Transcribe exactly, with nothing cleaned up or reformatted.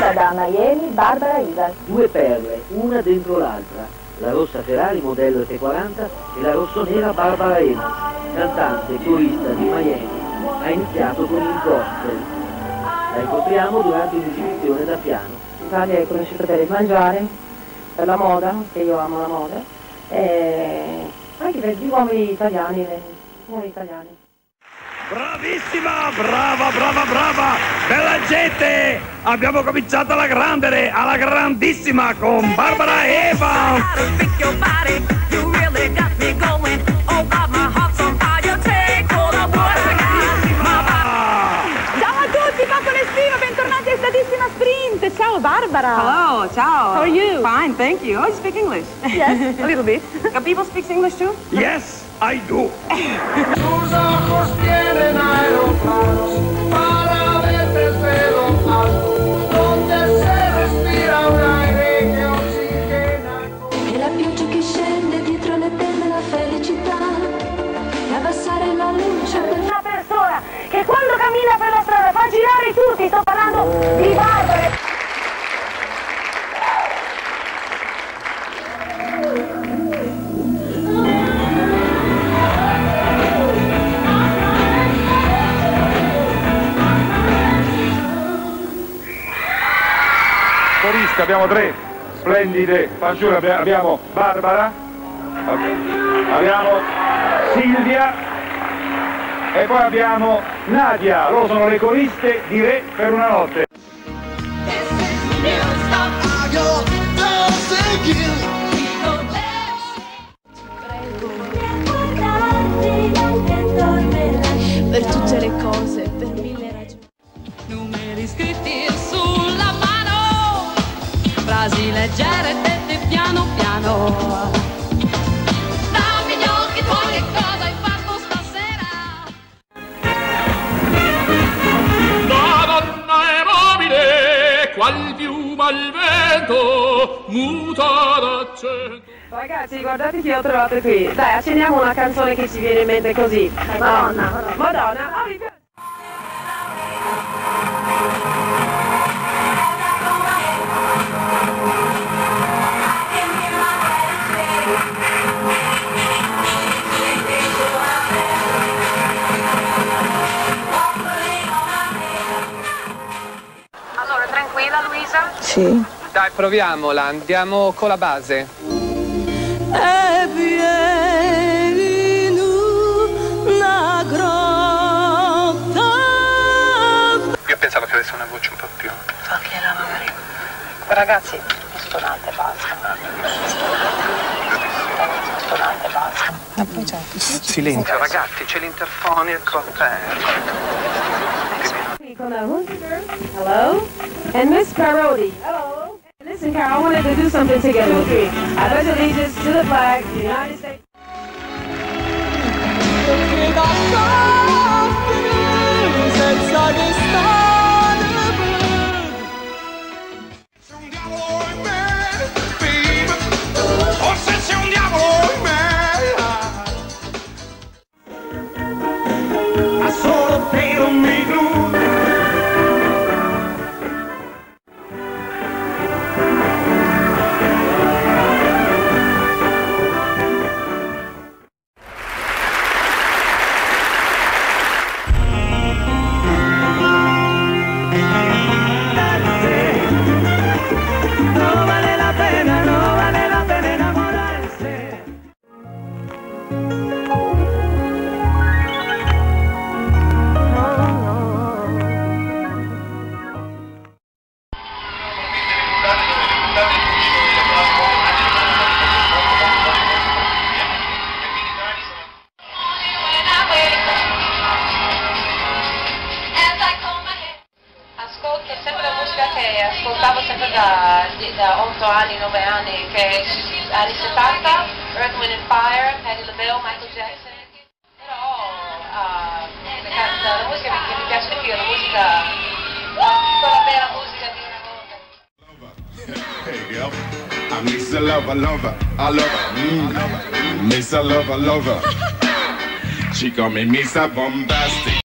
Scelta da Marieli, Barbara Ivan. Due perle, una dentro l'altra, la rossa Ferrari modello F quaranta e la rossonera Barbara Evans, cantante e corista di Miami. Ha iniziato con il gospel. La incontriamo durante un'esibizione da piano. L'Italia è conosciuta per il mangiare, per la moda, che io amo la moda, e anche per gli uomini italiani, le uomini italiani. Bravissima, brava, brava, brava, bella gente! Abbiamo cominciato alla grande, alla grandissima con Barbara Evans! Ciao Barbara. Hello, ciao. How are you? Fine, thank you. Oh, you speak English? Yes, a little bit. Can people speak English too? Yes, I do. Tus ojos tienen aeroplanos para ver desde lo alto, donde se respira un aire che oxigena. E la pioggia che scende dietro le penne la felicità e abbassare la luce per Una persona che quando cammina per la strada fa girare tutti, sto parlando di Barbara. Coriste, abbiamo tre splendide fanciulle, abbiamo Barbara, abbiamo Silvia e poi abbiamo Nadia. Loro sono le coriste di Re per una notte. per tutte le cose, per mille ragioni. Numeri scritti sulla mano, frasi leggere dette piano piano. Dammi gli occhi tuoi, che cosa hai fatto stasera? La donna è mobile, qual piuma al vento, muta d'accento. Ragazzi, guardate chi ho trovato qui. Dai, accendiamo una canzone che ci viene in mente così. Madonna, Madonna. Oh, mi piace. Allora, tranquilla Luisa? Sì. Dai, proviamola, andiamo con la base. E vieni in una grotta. Io pensavo che avesse una voce un po' più. Togliela magari. Ragazzi, stonate, basta. Stonate, basta. Ma poi c'è. Silenzio, ragazzi, c'è l'interfono e il Hello? And Miss Parodi. Hello. Listen, Carol, I wanted to do something together with you. I pledge allegiance to the flag of the United States. Senza che stare forse c'è un diavolo in me, ma solo per un minuto. Ascolto sempre la musica che ascoltavo sempre da, da otto anni, nove anni, che anni settanta, Earth, Wind and Fire, Patti LaBelle, Michael Jackson. Però uh, la, la musica che mi piace di più è la musica, quella bella musica di una volta. Hey girl, I miss a lover, lover, I love her, mm. Miss a lover, lover. She call me Miss a Bombastic.